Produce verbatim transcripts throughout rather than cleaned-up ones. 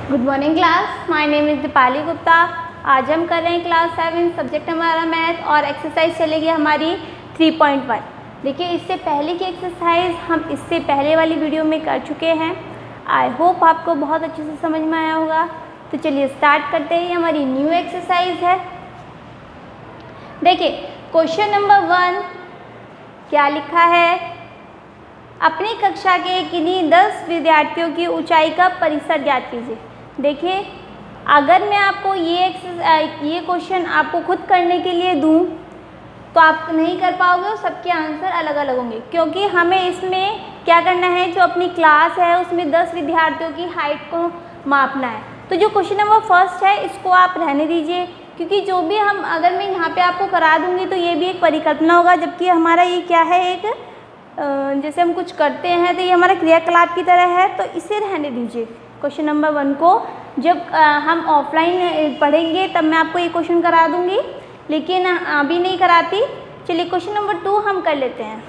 Good morning class, my name is Deepali Gupta. आज हम कर रहे हैं क्लास सेवन, सब्जेक्ट हमारा मैथ और एक्सरसाइज चलेगी हमारी थ्री पॉइंट वन। देखिए, इससे पहले की एक्सरसाइज हम इससे पहले वाली वीडियो में कर चुके हैं। आई होप आपको बहुत अच्छे से समझ में आया होगा। तो चलिए स्टार्ट करते हैं। हमारी न्यू एक्सरसाइज है। देखिए, क्वेश्चन नंबर वन क्या लिखा है, अपनी कक्षा के किन्हीं दस विद्यार्थियों की ऊंचाई का परिसर ज्ञात कीजिए। देखिए, अगर मैं आपको ये एक्सरसाइज ये क्वेश्चन आपको खुद करने के लिए दूं तो आप नहीं कर पाओगे और सबके आंसर अलग अलग होंगे, क्योंकि हमें इसमें क्या करना है, जो अपनी क्लास है उसमें दस विद्यार्थियों की हाइट को मापना है। तो जो क्वेश्चन नंबर फर्स्ट है इसको आप रहने दीजिए, क्योंकि जो भी हम अगर मैं यहाँ पे आपको करा दूँगी तो ये भी एक परिकल्पना होगा, जबकि हमारा ये क्या है, एक जैसे हम कुछ करते हैं तो ये हमारा क्रियाकलाप की तरह है। तो इसे रहने दीजिए। क्वेश्चन नंबर वन को जब हम ऑफलाइन पढ़ेंगे तब मैं आपको ये क्वेश्चन करा दूँगी, लेकिन अभी नहीं कराती। चलिए क्वेश्चन नंबर टू हम कर लेते हैं,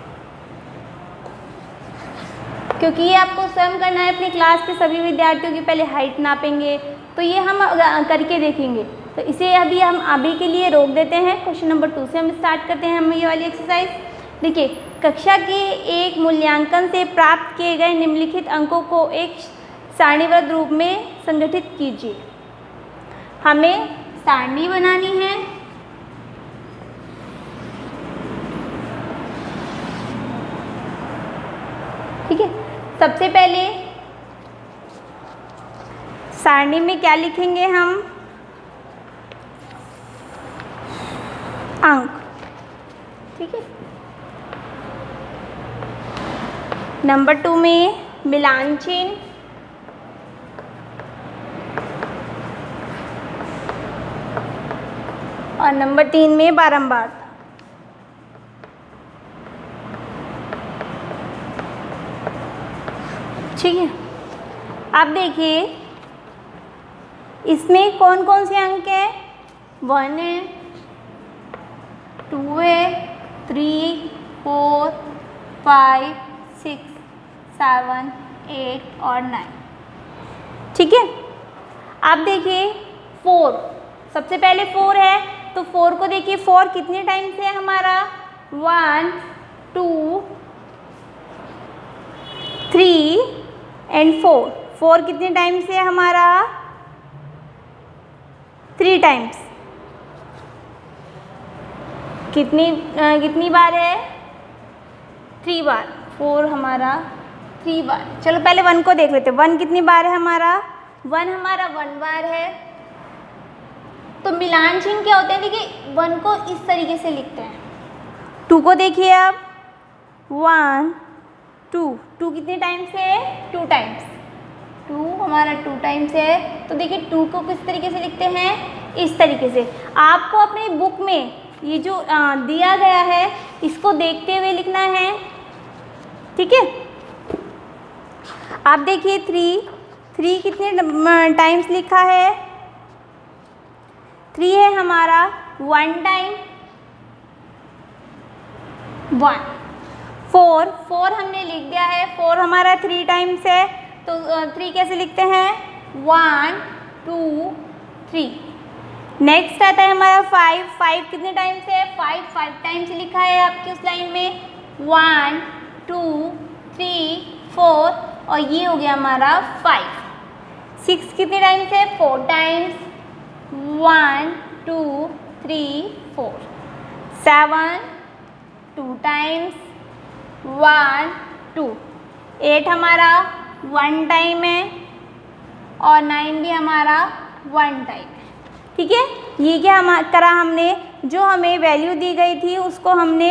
क्योंकि ये आपको स्वयं करना है। अपनी क्लास के सभी विद्यार्थियों की पहले हाइट नापेंगे, तो ये हम करके देखेंगे। तो इसे अभी हम अभी के लिए रोक देते हैं। क्वेश्चन नंबर टू से हम स्टार्ट करते हैं हम ये वाली एक्सरसाइज। देखिए, कक्षा के एक मूल्यांकन से प्राप्त किए गए निम्नलिखित अंकों को एक सारणीबद्ध रूप में संगठित कीजिए। हमें सारणी बनानी है। ठीक है, सबसे पहले सारणी में क्या लिखेंगे हम, अंक। ठीक है, नंबर टू में मिलान चिन्ह, और नंबर तीन में बारंबार। ठीक है, अब देखिए इसमें कौन कौन से अंक हैं, वन है, टू है, three, four, five, six, seven, eight और नाइन। ठीक है, अब देखिए फोर, सबसे पहले फोर है, तो फोर को देखिए, फोर कितने टाइम से है हमारा, one, two, three and four. Four कितने टाइम से है हमारा, थ्री टाइम्स। कितनी आ, कितनी बार है, थ्री बार। फोर हमारा थ्री बार। चलो पहले वन को देख लेते हैं। वन कितनी बार है हमारा, वन हमारा वन बार है। तो मिलान चिन्ह क्या होते हैं, देखिए वन को इस तरीके से लिखते हैं। टू को देखिए अब, वन, टू, टू कितने टाइम से है, टू टाइम्स। टू हमारा टू टाइम्स है, तो देखिए टू को किस तरीके से लिखते हैं, इस तरीके से। आपको अपनी बुक में ये जो आ, दिया गया है इसको देखते हुए लिखना है। ठीक है, आप देखिए थ्री, थ्री कितने टाइम्स लिखा है, थ्री है हमारा one time, one. Four, four हमने लिख दिया है, फोर हमारा थ्री टाइम्स है, तो थ्री कैसे लिखते हैं, वन, टू, थ्री। नेक्स्ट आता है हमारा फाइव, फाइव कितने टाइम से है, फाइव, फाइव टाइम्स लिखा है आपकी उस लाइन में, वन, टू, थ्री, फोर, और ये हो गया हमारा फाइव। सिक्स कितने टाइम्स है, four times, one, two, three, four. Seven, two times, one, two. Eight हमारा वन टाइम है, और नाइन भी हमारा वन टाइम है। ठीक है, ये क्या हम करा हमने, जो हमें वैल्यू दी गई थी उसको हमने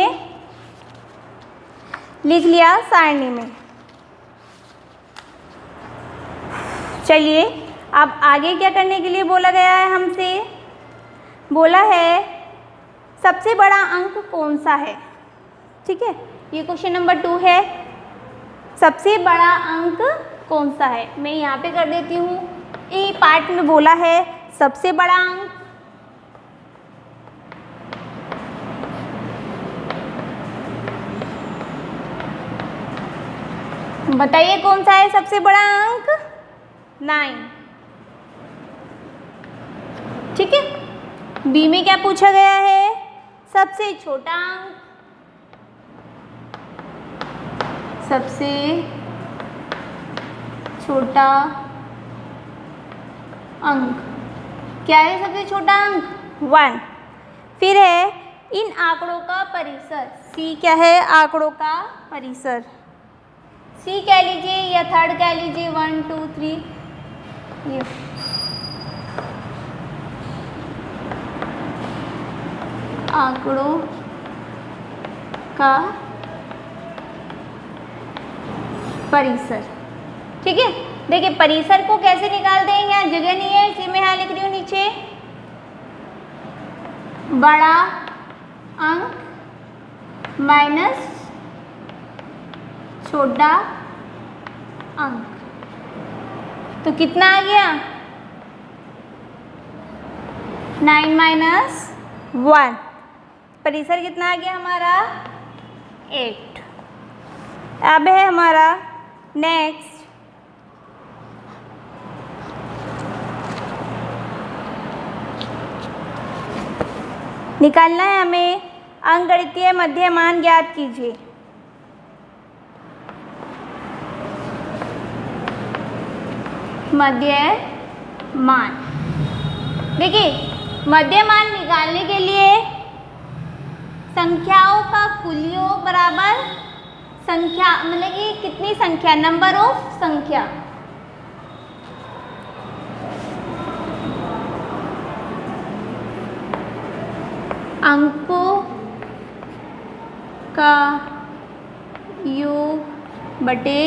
लिख लिया सारणी में। चलिए अब आगे क्या करने के लिए बोला गया है हमसे, बोला है सबसे बड़ा अंक कौन सा है। ठीक है, ये क्वेश्चन नंबर टू है, सबसे बड़ा अंक कौन सा है। मैं यहाँ पे कर देती हूँ, ए पार्ट में बोला है सबसे बड़ा अंक, बताइए कौन सा है सबसे बड़ा अंक, नाइन। ठीक है। बी में क्या पूछा गया है? सबसे छोटा अंक, सबसे छोटा अंक क्या है? सबसे छोटा अंक वन। फिर है इन आंकड़ों का परिसर, सी क्या है? आंकड़ों का परिसर, सी कह लीजिए या थर्ड कह लीजिए, वन टू थ्री, ये आंकड़ों का परिसर। ठीक है, देखिए परिसर को कैसे निकालते हैं, यहाँ जगह नहीं है इसलिए मैं यहाँ लिख रही हूँ नीचे बड़ा अंक माइनस छोटा अंक, तो कितना आ गया? नाइन माइनस वन, परिसर कितना आ गया हमारा? एट। अब है हमारा नेक्स्ट निकालना है हमें अंकगणितीय मध्यमान ज्ञात कीजिए। मध्यमान, देखिए मध्यमान निकालने के लिए संख्याओं का कुलयोग बराबर संख्या, मतलब कि कितनी संख्या, नंबर ऑफ संख्या, अंकों का योग बटे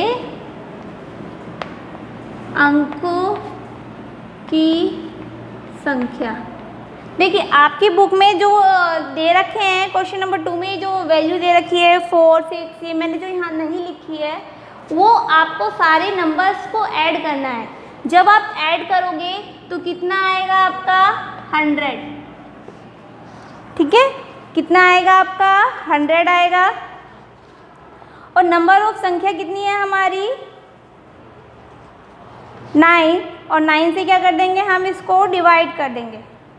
अंकों की संख्या। देखिए आपकी बुक में जो दे रखे हैं क्वेश्चन नंबर टू में जो वैल्यू दे रखी है फोर सिक्स, ये मैंने जो यहाँ नहीं लिखी है, वो आपको सारे नंबर्स को ऐड करना है। जब आप ऐड करोगे तो कितना आएगा आपका? हंड्रेड। ठीक है, कितना आएगा आपका? हंड्रेड आएगा। और नंबर ऑफ संख्या कितनी है हमारी? नाइन, और नाइन से क्या कर देंगे हम? इसको डिवाइड कर देंगे।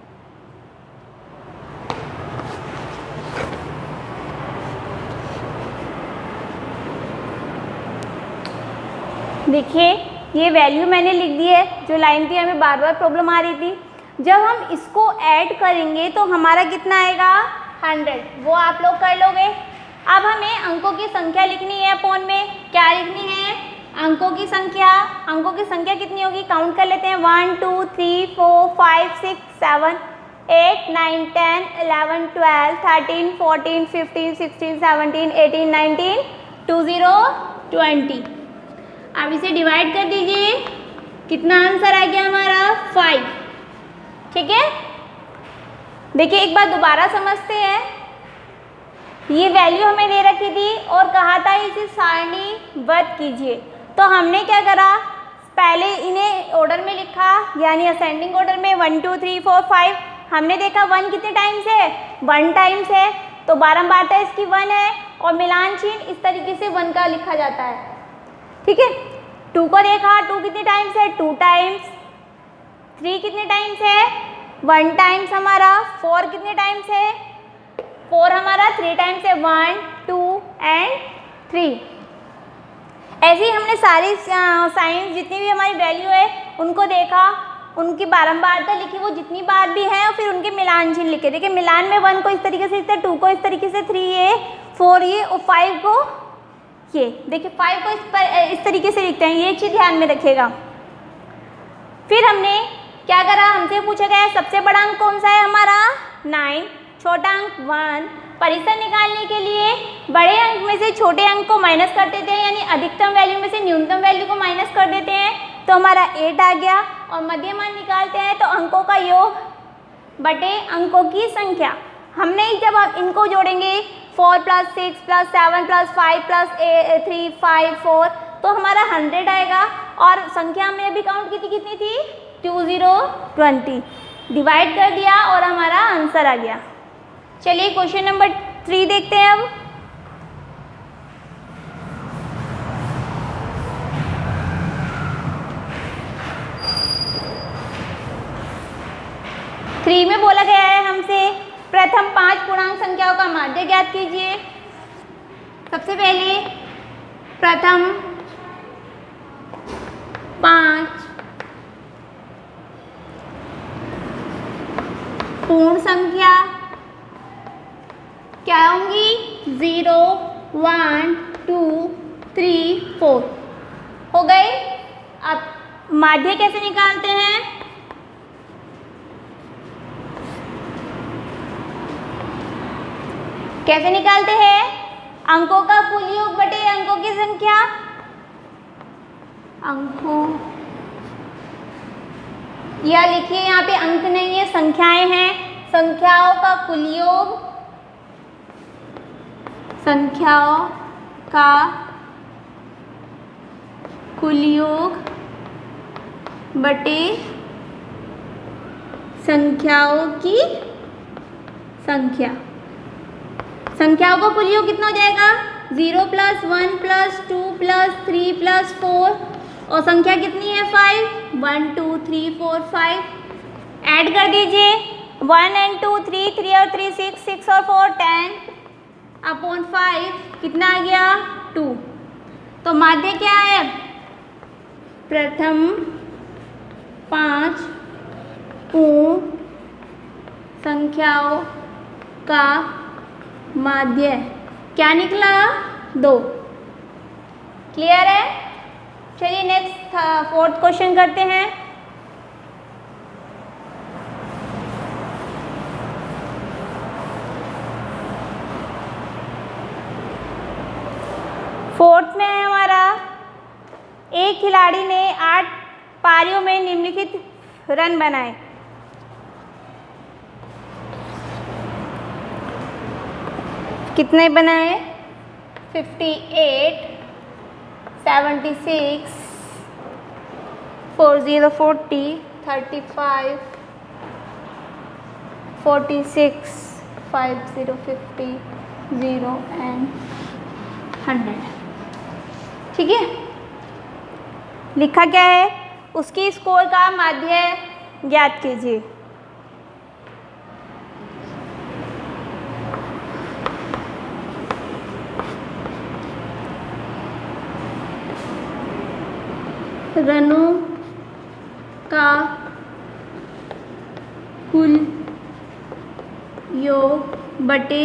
देखिए ये वैल्यू मैंने लिख दी है, जो लाइन थी हमें बार बार प्रॉब्लम आ रही थी। जब हम इसको ऐड करेंगे तो हमारा कितना आएगा? हंड्रेड, वो आप लोग कर लोगे। अब हमें अंकों की संख्या लिखनी है अपॉन में, क्या लिखनी है? अंकों की संख्या। अंकों की संख्या कितनी होगी? काउंट कर लेते हैं, one two three four five six seven eight nine ten eleven twelve thirteen fourteen fifteen sixteen seventeen eighteen nineteen two zero twenty. अब इसे डिवाइड कर दीजिए, कितना आंसर आ गया हमारा? फाइव। ठीक है, देखिए एक बार दोबारा समझते हैं। ये वैल्यू हमें दे रखी थी और कहा था इसे सारणीबद्ध कीजिए, तो हमने क्या करा? पहले इन्हें ऑर्डर में लिखा, यानी असेंडिंग ऑर्डर में one two three four five. हमने देखा वन कितने टाइम्स है? वन टाइम्स है, तो बारंबारता इसकी वन है और मिलान चिन्ह इस तरीके से वन का लिखा जाता है। ठीक है, टू को देखा, टू कितने टाइम्स है? Two times. थ्री कितने टाइम्स है? वन टाइम्स हमारा। फोर कितने टाइम्स है? फोर हमारा थ्री टाइम्स है, वन टू एंड थ्री। ऐसे ही हमने सारी साइन जितनी भी हमारी वैल्यू है उनको देखा, उनकी बारंबारता लिखी, वो जितनी बार भी है, और फिर उनके मिलान चिन्ह लिखे। देखिए मिलान में वन को इस तरीके से लिखते हैं, टू को इस तरीके से, थ्री ये, फोर ये और फाइव को ये। देखिए फाइव को इस पर इस तरीके से लिखते हैं, ये चीज़ ध्यान में रखिएगा। फिर हमने क्या करा? हमसे पूछा गया है सबसे बड़ा अंक कौन सा है हमारा? नाइन, छोटा अंक वन। परिसर निकालने के लिए बड़े अंक में से छोटे अंक को माइनस कर देते हैं, यानी अधिकतम वैल्यू में से न्यूनतम वैल्यू को माइनस कर देते हैं, तो हमारा एट आ गया। और मध्यमान निकालते हैं तो अंकों का योग बटे अंकों की संख्या। हमने जब आप इनको जोड़ेंगे four plus six plus seven plus five plus three five four, तो हमारा हंड्रेड आएगा। और संख्या हमने अभी काउंट की थी, कितनी थी? To zero twenty. डिवाइड कर दिया और हमारा आंसर आ गया। चलिए क्वेश्चन नंबर थ्री देखते हैं अब। थ्री में बोला गया है हमसे प्रथम पांच पूर्णांक संख्याओं का माध्य ज्ञात कीजिए। सबसे पहले प्रथम पांच पूर्ण संख्या क्या होंगी? Zero, one, two, three, four हो गए। अब माध्य कैसे निकालते हैं? कैसे निकालते हैं? अंकों का कुल योग बटे अंकों की संख्या। अंकों, या लिखिए यहाँ पे अंक नहीं है, संख्याएं हैं। संख्याओं का कुल योग, संख्याओं का कुल योग बटे संख्याओं की संख्या। संख्याओं का कुल योग कितना हो जाएगा? Zero plus one plus two plus three plus four, और संख्या कितनी है? Five. One two three four five. Add कर दीजिए, one and two three, three और थ्री सिक्स, सिक्स और फोर टेन अपॉन फाइव कितना आ गया? टू। तो माध्य क्या है? प्रथम पांच पूर्ण संख्याओं का माध्य क्या निकला? दो। क्लियर है? चलिए नेक्स्ट फोर्थ क्वेश्चन करते हैं। फोर्थ में है हमारा, एक खिलाड़ी ने आठ पारियों में निम्नलिखित रन बनाए। कितने बनाए? Fifty eight, seventy six, four zero forty, thirty five, forty six, five zero fifty, zero and hundred. ठीक है, लिखा क्या है? उसकी स्कोर का माध्य ज्ञात कीजिए। रनों का कुल योग बटे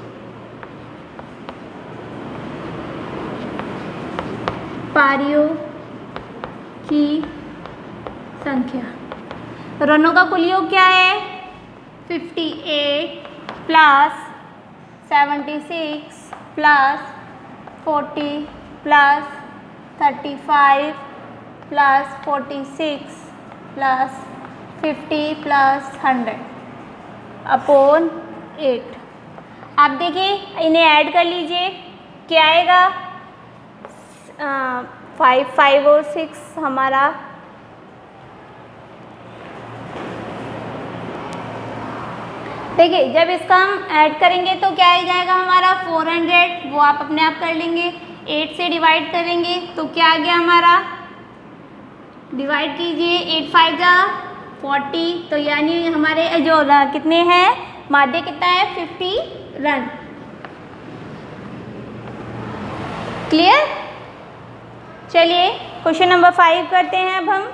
पारियों की संख्या। रनों का कुल योग क्या है? Fifty eight plus seventy six plus forty plus thirty five plus forty six plus fifty plus hundred upon eight. आप देखिए, इन्हें ऐड कर लीजिए, क्या आएगा? फाइव फाइव और सिक्स हमारा देखिए, जब इसका हम ऐड करेंगे तो क्या आ जाएगा हमारा? Four hundred. वो आप अपने आप कर लेंगे। एट से डिवाइड करेंगे तो क्या आ गया हमारा? डिवाइड कीजिए, एट फाइव जा फोर्टी, तो यानी हमारे जो कितने हैं माध्य कितना है? Fifty run. क्लियर? चलिए क्वेश्चन नंबर फाइव करते हैं अब हम।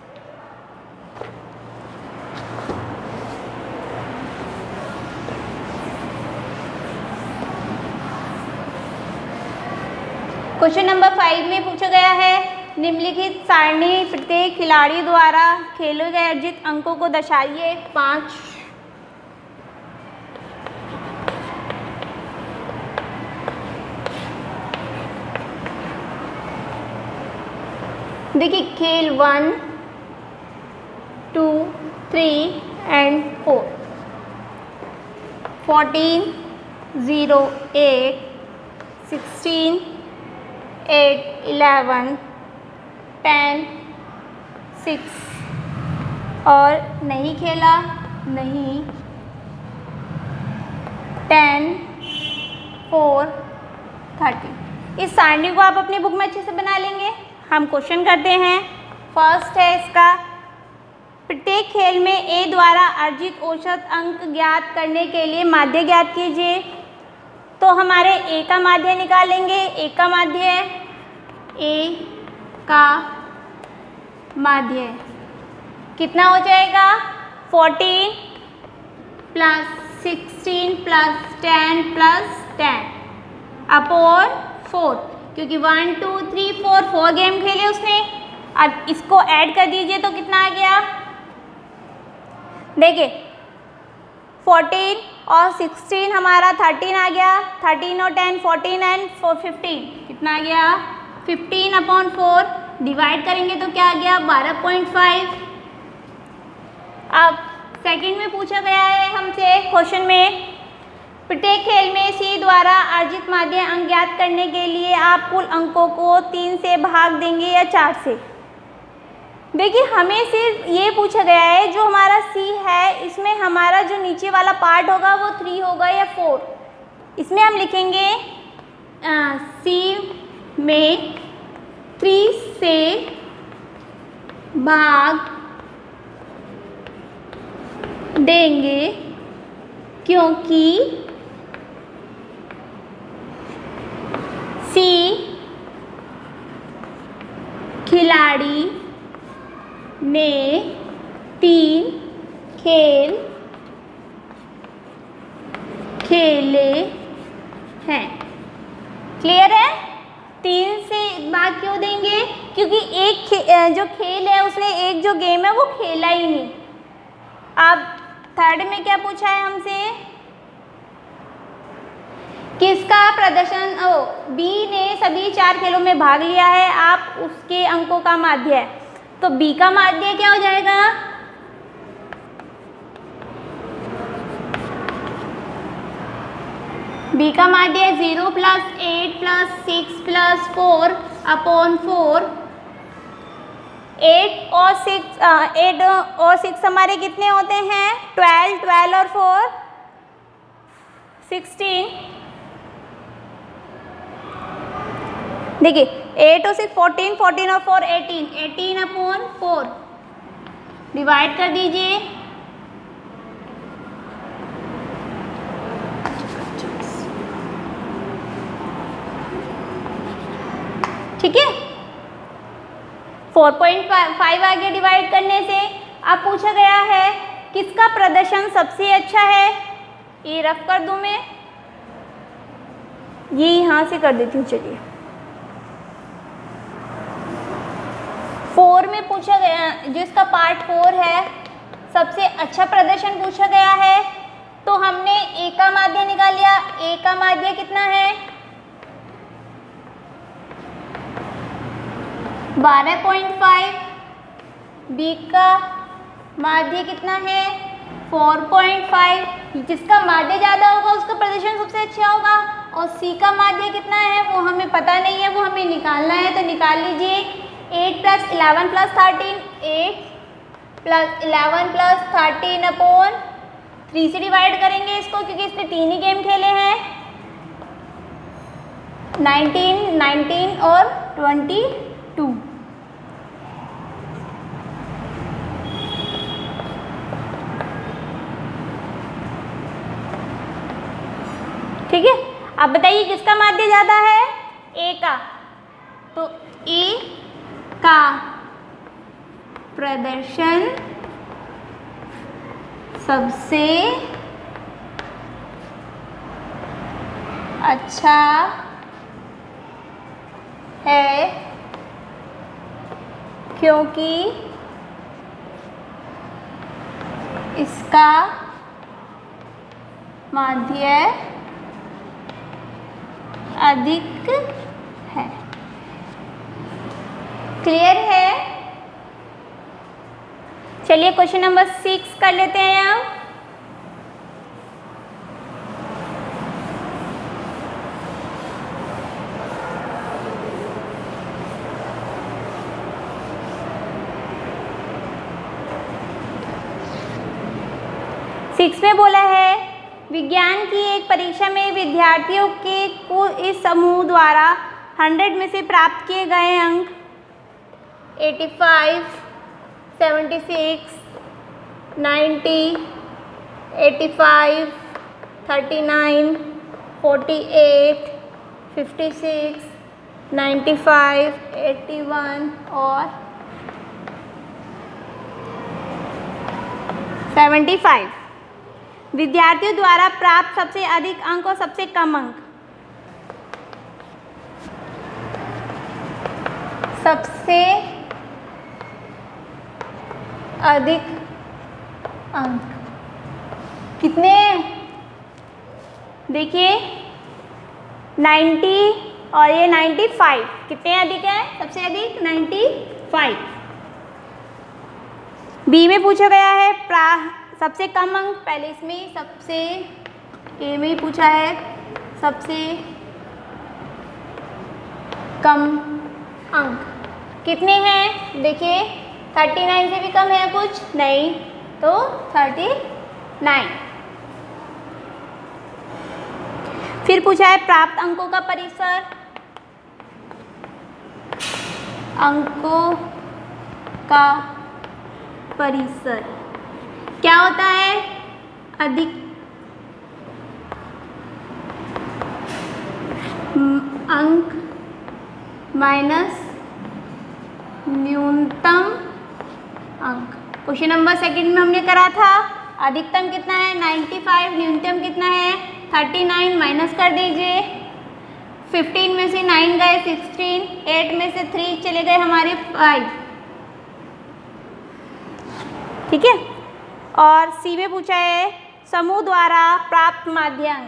क्वेश्चन नंबर फाइव में पूछा गया है, निम्नलिखित सारणी प्रत्येक खिलाड़ी द्वारा खेले गए अर्जित अंकों को दर्शाइए। पाँच। देखिए, खेल one, two, three and four. Fourteen, zero, eight, sixteen, eight, eleven, ten, six और नहीं खेला, नहीं, टेन, फोर, थर्टी। इस सारणी को आप अपनी बुक में अच्छे से बना लेंगे। हम क्वेश्चन करते हैं। फर्स्ट है इसका, प्रत्येक प्रत्येक खेल में ए द्वारा अर्जित औसत अंक ज्ञात करने के लिए माध्य ज्ञात कीजिए। तो हमारे ए का माध्य निकालेंगे। ए का माध्य ए का माध्य कितना हो जाएगा, fourteen plus sixteen plus ten plus ten upon four, क्योंकि one two three four four game खेले उसने। अब इसको ऐड कर दीजिए तो कितना आ गया, देखिए फोर्टीन और सिक्सटीन हमारा थर्टीन आ गया, थर्टीन और ten fourteen and four fifteen कितना आ गया, फिफ्टीन अपॉन फोर डिवाइड करेंगे तो क्या आ गया, बारह पॉइंट फाइव। अब सेकंड में पूछा गया है हमसे क्वेश्चन में, प्रत्येक खेल में सी द्वारा अर्जित माध्य अंक ज्ञात करने के लिए आप कुल अंकों को तीन से भाग देंगे या चार से। देखिए हमें सिर्फ ये पूछा गया है जो हमारा सी है इसमें हमारा जो नीचे वाला पार्ट होगा वो थ्री होगा या फोर। इसमें हम लिखेंगे आ, सी में थ्री से भाग देंगे क्योंकि सी खिलाड़ी ने तीन खेल खेले हैं। क्लियर है, तीन से भाग क्यों देंगे, क्योंकि एक खे, जो खेल है उसने एक जो गेम है वो खेला ही नहीं। अब थर्ड में क्या पूछा है हमसे, किसका प्रदर्शन, ओ बी ने सभी चार खेलों में भाग लिया है, आप उसके अंकों का माध्य है। तो बी का माध्य क्या हो जाएगा, बी का माध्य zero plus eight plus six plus four upon four. Eight और सिक्स एट और सिक्स हमारे कितने होते हैं, ट्वेल्व, ट्वेल्व और फोर सिक्सटीन। देखिए एट और सिक्स फोर्टीन, फोर्टीन और four eighteen, eighteen upon four divide कर दीजिए। ठीक है, फोर पॉइंट फाइव आगे डिवाइड करने से। अब पूछा गया है किसका प्रदर्शन सबसे अच्छा है, ये रफ कर दूं मैं, ये यहाँ से कर देती हूँ। चलिए फोर में पूछा गया, जिसका पार्ट फोर है सबसे अच्छा प्रदर्शन पूछा गया है, तो हमने ए का माध्य निकाल लिया। ए का माध्य कितना है, बारह पॉइंट फाइव। बी का माध्य कितना है, फोर पॉइंट फाइव। जिसका माध्य ज़्यादा होगा उसका प्रदर्शन सबसे अच्छा होगा। और सी का माध्य कितना है वो हमें पता नहीं है, वो हमें निकालना है, तो निकाल लीजिए। Eight plus eleven plus thirteen, eight plus eleven plus thirteen upon three से डिवाइड करेंगे इसको, क्योंकि इसने तीन ही गेम खेले हैं। नाइनटीन, नाइनटीन और ट्वेंटी टू। ठीक है, अब बताइए किसका माध्य ज़्यादा है, ए का। तो ए का प्रदर्शन सबसे अच्छा है क्योंकि इसका माध्य अधिक है। क्लियर है, चलिए क्वेश्चन नंबर सिक्स कर लेते हैं हम। सिक्स में बोला है विज्ञान की एक परीक्षा में विद्यार्थियों के को इस समूह द्वारा हंड्रेड में से प्राप्त किए गए अंक eighty five, seventy six, ninety, eighty five, thirty nine, forty eight, fifty six, ninety five, eighty one और सेवेंटी फाइव। विद्यार्थियों द्वारा प्राप्त सबसे अधिक अंक और सबसे कम अंक। सबसे अधिक अंक कितने हैं? देखिए नाइन्टी और ये नाइन्टी फाइव, कितने अधिक है? सबसे अधिक नाइन्टी फाइव। बी में पूछा गया है प्रा सबसे कम अंक, पहले इसमें सबसे ए में पूछा है सबसे कम अंक कितने हैं? देखिए थर्टी नाइन से भी कम है कुछ नहीं, तो थर्टी नाइन। फिर पूछा है प्राप्त अंकों का परिसर। अंकों का परिसर क्या होता है? अधिक अंक माइनस न्यूनतम अंक। क्वेश्चन नंबर सेकंड में हमने करा था अधिकतम कितना है? नाइन्टी फाइव, न्यूनतम कितना है? Thirty nine. माइनस कर दीजिए, फिफ्टीन में से नाइन गए सिक्सटीन, एट में से थ्री चले गए हमारे फाइव, ठीक है। और सी में पूछा है समूह द्वारा प्राप्त माध्यांक।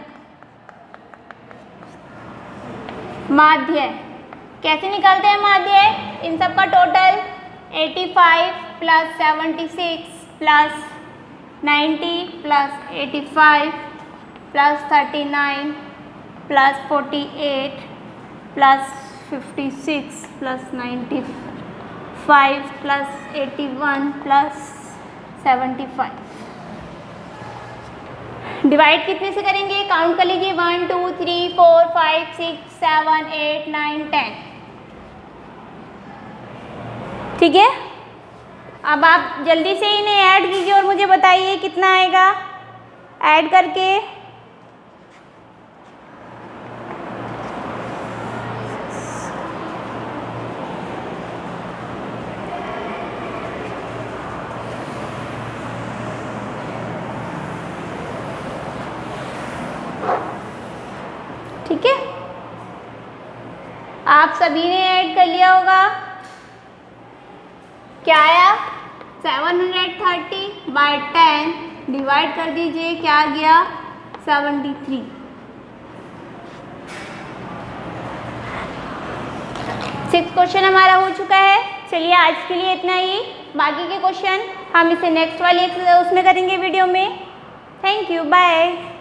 माध्य कैसे निकालते हैं? माध्य इन सब का total eighty five plus seventy six plus ninety plus eighty five plus thirty nine plus forty eight plus fifty six plus ninety five plus eighty one plus seventy five. Divide कितने से करेंगे? काउंट कर लीजिए, one two three four five six seven eight nine ten, ठीक है। अब आप जल्दी से इन्हें ऐड कीजिए और मुझे बताइए कितना आएगा ऐड करके। ठीक है, आप सभी ने ऐड कर लिया होगा। क्या आया? Seven hundred thirty by ten divide कर दीजिए, क्या आ गया? Seventy three. सिक्स क्वेश्चन हमारा हो चुका है। चलिए आज के लिए इतना ही, बाकी के क्वेश्चन हम इसे नेक्स्ट वाली उसमें करेंगे वीडियो में। Thank you, bye.